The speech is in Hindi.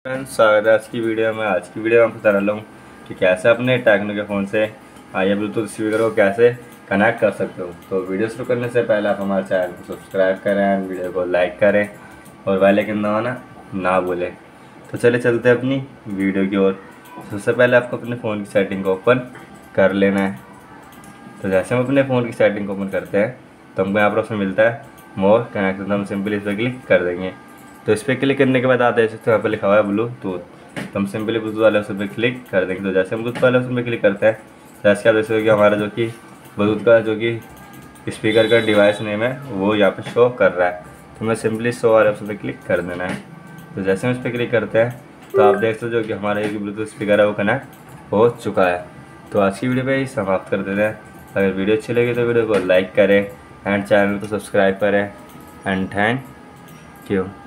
फ्रेंड्स, स्वागत है आज की वीडियो में। आज की वीडियो में आपको बता रहा हूँ कि कैसे अपने टेक्नो के फ़ोन से ये ब्लूटूथ स्पीकर को कैसे कनेक्ट कर सकते हो। तो वीडियो शुरू करने से पहले आप हमारे चैनल को सब्सक्राइब करें, वीडियो को लाइक करें और बेल आइकन दबाना ना भूलें। तो चले चलते हैं अपनी वीडियो की ओर। सबसे पहले आपको अपने फ़ोन की सेटिंग को ओपन कर लेना है। तो जैसे हम अपने फ़ोन की सेटिंग को ओपन करते हैं तो हमको यहाँ पर ऑप्शन मिलता है मोर कनेक्ट। तो हम सिंपली इस पर क्लिक कर देंगे। तो इस पर क्लिक करने के बाद आप देख सकते हो यहाँ पर लिखा हुआ है ब्लूटूथ। तो हम सिंपली ब्लूटूथ वाले ऑप्शन पर क्लिक कर देंगे। तो जैसे हम ब्लूटूथ वाले ऑप्शन पर क्लिक करते हैं तो ऐसे आप देख सकते हो कि हमारा जो कि ब्लूटूथ का जो कि स्पीकर का डिवाइस नेम है वो यहाँ पर शो कर रहा है। तो हमें सिंपली शो वाले ऑप्शन पर क्लिक कर देना है। तो जैसे हम इस पर क्लिक करते हैं तो आप देख सकते हो कि हमारा ये ब्लूटूथ स्पीकर है वो कनेक्ट हो चुका है। तो आज की वीडियो पे ही समाप्त कर देते हैं। अगर वीडियो अच्छी लगी तो वीडियो को लाइक करें एंड चैनल को सब्सक्राइब करें एंड थैंक यू।